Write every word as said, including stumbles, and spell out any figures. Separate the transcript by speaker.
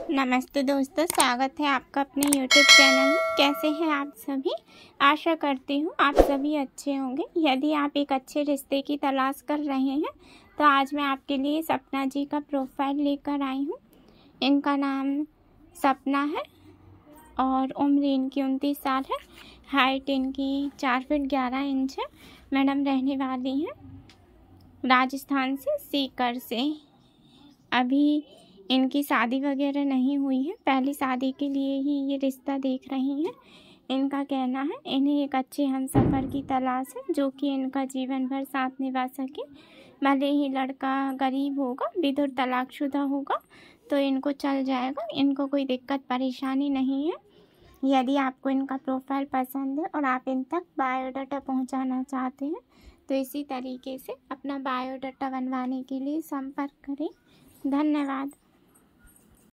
Speaker 1: नमस्ते दोस्तों, स्वागत है आपका अपने यूट्यूब चैनल में। कैसे हैं आप सभी? आशा करती हूँ आप सभी अच्छे होंगे। यदि आप एक अच्छे रिश्ते की तलाश कर रहे हैं तो आज मैं आपके लिए सपना जी का प्रोफाइल लेकर आई हूँ। इनका नाम सपना है और उम्र इनकी उनतीस साल है। हाइट इनकी चार फीट ग्यारह इंच है। मैडम रहने वाली हैं राजस्थान से, सीकर से। अभी इनकी शादी वगैरह नहीं हुई है, पहली शादी के लिए ही ये रिश्ता देख रही हैं। इनका कहना है इन्हें एक अच्छे हमसफ़र की तलाश है जो कि इनका जीवन भर साथ निभा सके। भले ही लड़का गरीब होगा, विधुर तलाकशुदा होगा तो इनको चल जाएगा, इनको कोई दिक्कत परेशानी नहीं है। यदि आपको इनका प्रोफाइल पसंद है और आप इन तक बायोडाटा पहुंचाना चाहते हैं तो इसी तरीके से अपना बायोडाटा बनवाने के लिए संपर्क करें। धन्यवाद।